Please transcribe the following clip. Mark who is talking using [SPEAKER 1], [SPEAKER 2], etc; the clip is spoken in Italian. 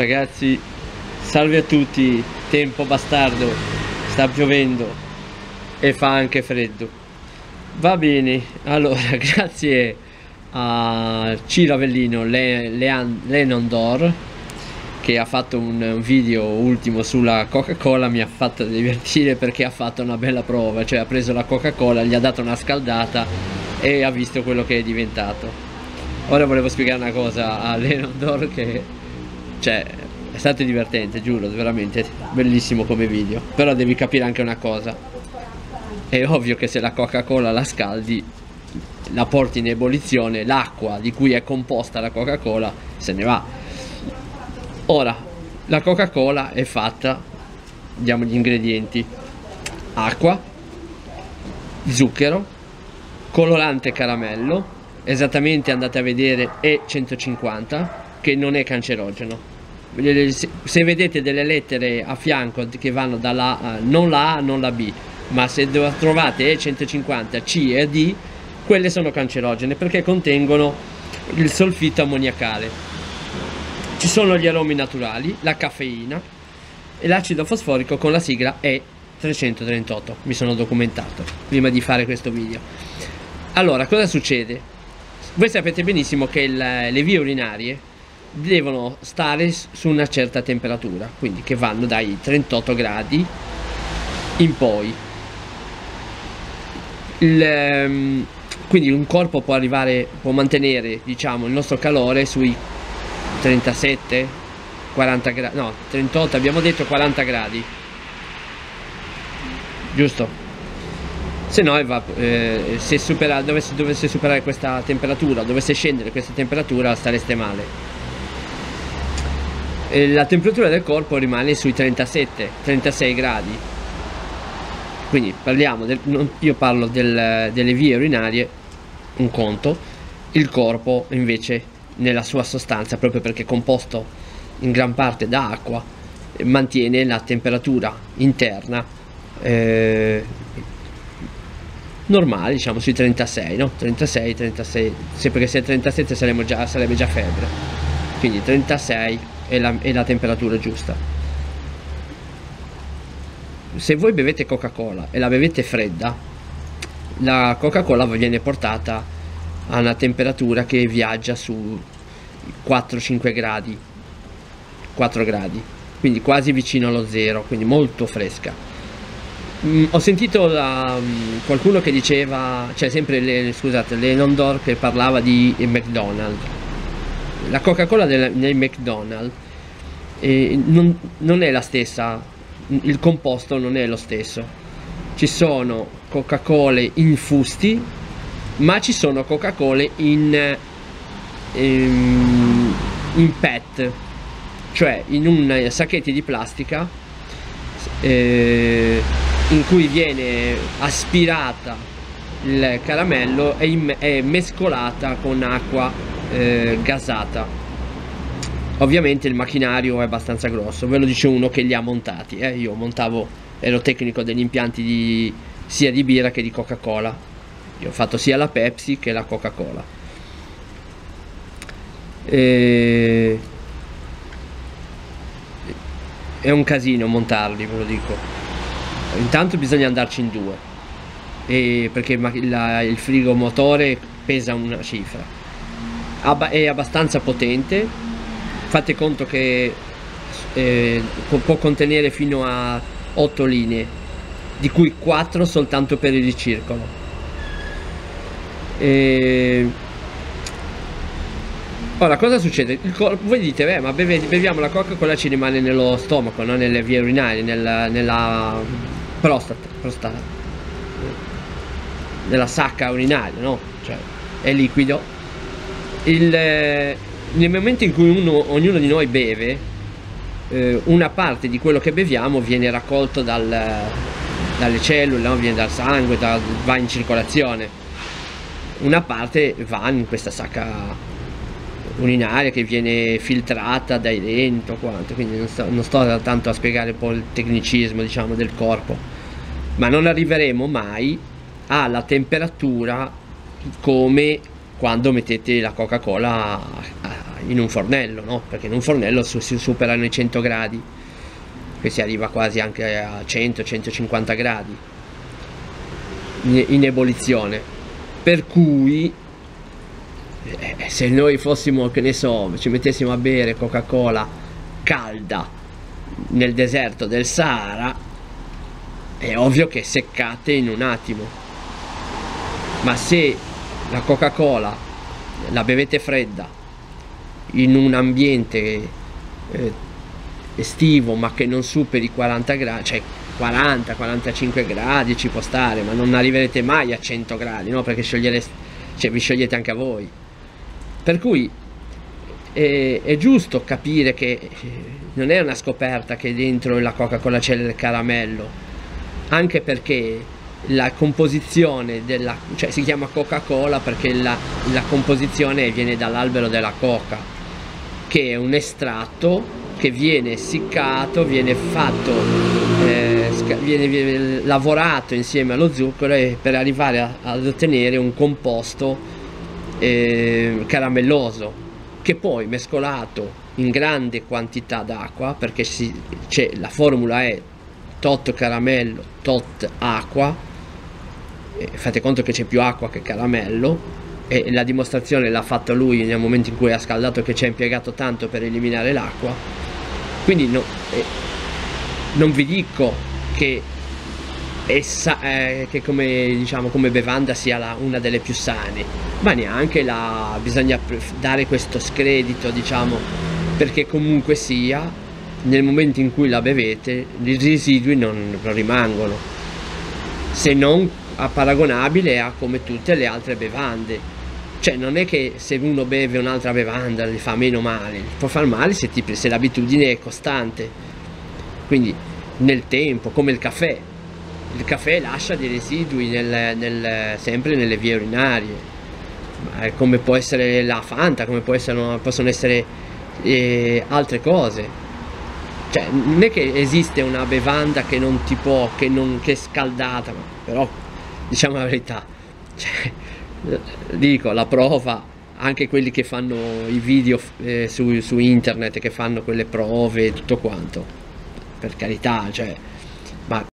[SPEAKER 1] Ragazzi, salve a tutti, tempo bastardo, sta piovendo e fa anche freddo. Va bene, allora grazie a Ciro Avellino Lenondor che ha fatto un video ultimo sulla Coca-Cola. Mi ha fatto divertire perché ha fatto una bella prova, cioè ha preso la Coca-Cola, gli ha dato una scaldata e ha visto quello che è diventato. Ora volevo spiegare una cosa a Lenondor che cioè è stato divertente, giuro, veramente bellissimo come video, però devi capire anche una cosa: è ovvio che se la Coca-Cola la scaldi, la porti in ebollizione, l'acqua di cui è composta la Coca-Cola se ne va. Ora, la Coca-Cola è fatta, diamo gli ingredienti: acqua, zucchero, colorante caramello, esattamente andate a vedere E150, che non è cancerogeno. Se vedete delle lettere a fianco che vanno dalla A, non la A, non la B, ma se trovate E150, C e D, quelle sono cancerogene perché contengono il solfito ammoniacale. Ci sono gli aromi naturali, la caffeina e l'acido fosforico con la sigla E338. Mi sono documentato prima di fare questo video. Allora, cosa succede? Voi sapete benissimo che le vie urinarie devono stare su una certa temperatura, quindi che vanno dai 38 gradi in poi. Quindi un corpo può mantenere, diciamo, il nostro calore sui 37, 40 gradi, no, 38, abbiamo detto 40 gradi, giusto? Se no se dovesse superare questa temperatura, dovesse scendere questa temperatura, stareste male. La temperatura del corpo rimane sui 37-36 gradi. Quindi io parlo delle vie urinarie, un conto. Il corpo invece, nella sua sostanza, proprio perché è composto in gran parte da acqua, mantiene la temperatura interna normale, diciamo sui 36, no? 36, perché se è 37 sarebbe già febbre. Quindi 36 è la temperatura giusta. Se voi bevete Coca-Cola e la bevete fredda, la Coca-Cola viene portata a una temperatura che viaggia su 4-5 gradi, 4 gradi, quindi quasi vicino allo zero, quindi molto fresca. Ho sentito qualcuno che diceva, cioè sempre Lenondor, che parlava di McDonald's. La Coca-Cola nei McDonald's non è la stessa, il composto non è lo stesso. Ci sono Coca-Cola in fusti, ma ci sono Coca-Cola in PET, cioè in sacchetti di plastica in cui viene aspirata il caramello e è mescolata con acqua gasata. Ovviamente il macchinario è abbastanza grosso, ve lo dice uno che li ha montati. Io ero tecnico degli impianti sia di birra che di Coca-Cola. Io ho fatto sia la Pepsi che la Coca-Cola. È un casino montarli, ve lo dico. Intanto bisogna andarci in due, perché il frigo motore pesa una cifra. È abbastanza potente, fate conto che può contenere fino a 8 linee, di cui 4 soltanto per il ricircolo. Ora cosa succede? Voi dite, ma beviamo la Coca-Cola, ci rimane nello stomaco, no? Nelle vie urinarie, nella prostata, nella sacca urinaria, no? Cioè è liquido. Nel momento in cui ognuno di noi beve, una parte di quello che beviamo viene raccolto dalle cellule, no? Viene dal sangue, va in circolazione. Una parte va in questa sacca urinaria che viene filtrata dai denti o quanto, quindi non sto tanto a spiegare un po' il tecnicismo, diciamo, del corpo, ma non arriveremo mai alla temperatura come quando mettete la Coca-Cola in un fornello, no? Perché in un fornello si superano i 100 gradi, che si arriva quasi anche a 100-150 gradi in ebollizione, per cui se noi fossimo, che ne so, ci mettessimo a bere Coca-Cola calda nel deserto del Sahara, è ovvio che seccate in un attimo. Ma se la Coca-Cola la bevete fredda in un ambiente estivo, ma che non superi 40 gradi, cioè 40-45 gradi ci può stare, ma non arriverete mai a 100 gradi, no? Perché vi sciogliete anche a voi. Per cui è giusto capire che non è una scoperta che dentro la Coca-Cola c'è il caramello, anche perché la composizione cioè si chiama Coca-Cola perché la composizione viene dall'albero della coca, che è un estratto che viene essiccato, viene fatto, viene lavorato insieme allo zucchero per arrivare ad ottenere un composto caramelloso, che poi mescolato in grande quantità d'acqua, perché la formula è tot caramello, tot acqua, fate conto che c'è più acqua che caramello, e la dimostrazione l'ha fatta lui nel momento in cui ha scaldato, che ci ha impiegato tanto per eliminare l'acqua. Quindi non vi dico che che come bevanda sia una delle più sane, ma neanche bisogna dare questo scredito, diciamo, perché comunque sia, nel momento in cui la bevete i residui non rimangono, se non paragonabile a come tutte le altre bevande. Cioè non è che se uno beve un'altra bevanda gli fa meno male, può far male se l'abitudine è costante, quindi nel tempo, come il caffè lascia dei residui sempre nelle vie urinarie, come può essere la Fanta, come possono essere altre cose. Cioè non è che esiste una bevanda che non che è scaldata, però diciamo la verità, cioè, dico, la prova, anche quelli che fanno i video su internet, che fanno quelle prove e tutto quanto, per carità, cioè, ma